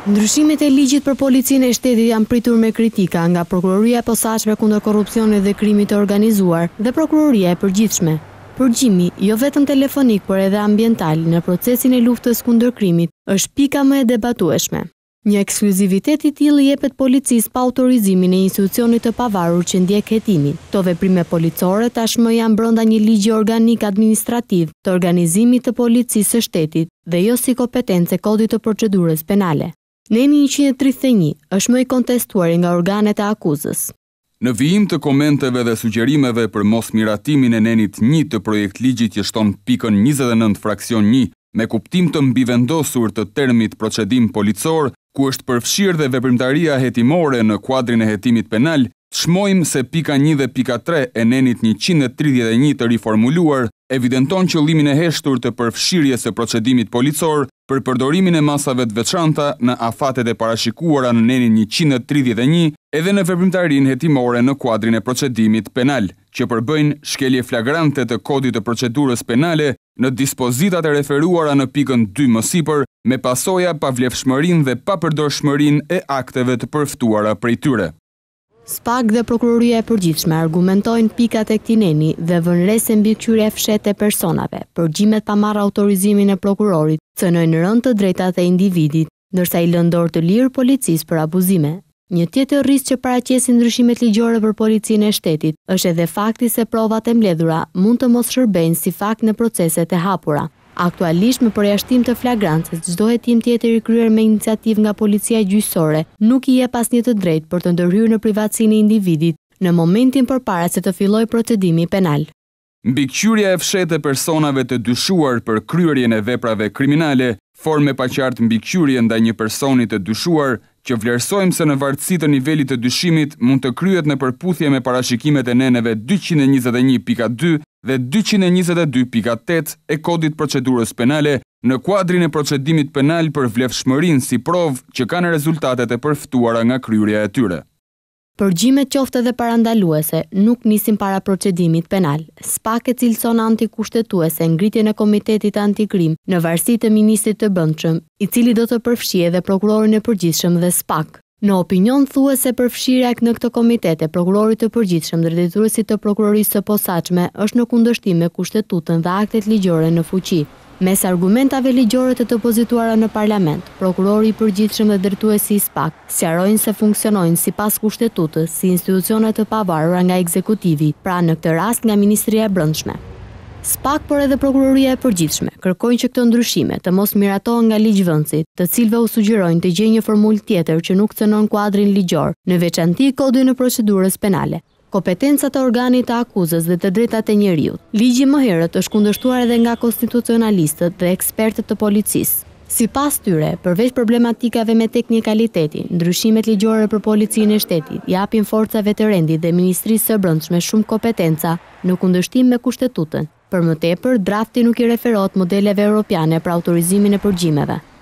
Ndryshimet e ligjit për policinë e shtetit janë pritur me kritika nga Prokuroria e Posaçme kundër korrupsionit dhe krimit të organizuar dhe Prokuroria e Përgjithshme. Përgjimi, jo vetëm telefonik, por edhe ambiental në procesin e luftës kundër krimit, është pika më e debatueshme. Një ekskluzivitet i tillë jepet policisë pa autorizimin e institucionit të pavarur që ndjek hetimin. Këto veprime policore tashmë janë brenda një ligji organik administrativ të organizimit të policisë së shtetit dhe jo si kompetencë kodit të procedurës penale. Neni 131 është më i kontestuar nga organet e akuzës. Në vijim të komenteve dhe sugjerimeve për mos miratimin e nenit 1 të projekt ligjit që shton pikën 29 fraksion 1 me kuptim të mbivendosur të termit procedim policor, ku është përfshirë dhe veprimtaria hetimore në kuadrin e hetimit penal, shmojmë se pika 1 dhe pika 3 e nenit 131 të riformuluar evidenton qëllimin e heshtur të përfshirjes së procedimit policor për përdorimin e masave të veçanta në afatet e parashikuara në nenin 131 edhe në veprimtarinë hetimore në kuadrin e procedimit penal, që përbëjnë shkelje flagrante të kodit të procedurës penale në dispozitat e referuara në pikën 2 më sipër, me pasoja pavlefshmërinë dhe papërdorshmërinë e akteve të përftuara prej tyre. SPAK dhe Prokuroria e Përgjithshme argumentojnë pikat e këtij neni dhe vënë re se mbikëqyrja e fshehtë e personave, përgjimet pa marrë autorizimin e prokurorit, cënojnë rënd të drejtat e individit, ndërsa i lën dorë të lirë policisë për abuzime. Një tjetër risk që paraqesin ndryshimet ligjore për policinë e shtetit është edhe fakti se provat e mbledhura mund të mos shërbejnë si fakt në proceset e hapura. Aktualisht me përjashtim të flagrancës, çdo hetim tjetër i kryer me iniciativë nga policia gjyqësore nuk i jep asnjë të drejtë për të ndërhyrë në privatësinë e individit në momentin përpara se të fillojë procedimi penal. Mbikëqyrja e fshehtë e personave të dyshuar për kryerjen e veprave kriminale, formë pa qartë mbikëqyrje ndaj një personi të dyshuar, që vlerësojmë se në varësi të nivelit të dyshimit mund të kryhet në përputhje me parashikimet e neneve 221.2 dhe 222.8 e kodit procedurës penale në kuadrin e procedimit penal për vlefshmërinë si provë që kanë rezultatet e përftuara nga kryerja e tyre. Përgjimet qoftë edhe parandaluese nuk nisin para procedimit penal. SPAK e cilëson antikushtetuese ngritjen e Komitetit Antikrim në varësi të Ministrit të Brendshëm, i cili do të përfshijë edhe prokurorin e përgjithshëm dhe SPAK. Në opinion thuhet se përfshirja në këtë komitet e prokurorit të përgjithshëm dhe drejtuesit të prokurorisë së posaçme është në kundërshtim me Kushtetutën dhe aktet ligjore në fuqi. Mes argumentave ligjore të depozituara në parlament, prokurori i përgjithshëm dhe drejtuesi i SPAK sqarojnë se funksionojnë sipas Kushtetutës si institucione të pavarura nga ekzekutivi, pra në këtë rast nga Ministria e Brendshme. SPAK, por edhe Prokuroria e Përgjithshme, kërkojnë që këto ndryshime të mos miratohen nga ligjvënësit, të cilëve u sugjerojnë të gjejë një formulë tjetër që nuk cënon kuadrin ligjor, në veçanti kodin e procedurës penale, kompetencat e organit të akuzës dhe të drejtat e njeriut. Ligji më herët është kundërshtuar edhe nga konstitucionalistët dhe ekspertët të policisë. Sipas tyre, përveç problematikave me teknikalitetin, ndryshimet ligjore për policinë e shtetit japin forcave të rendit dhe Ministrisë së Brendshme shumë kompetenca në kundërshtim me Kushtetutën. Për më tepër, drafti nuk i referohet modeleve europiane për autorizimin e përgjimeve.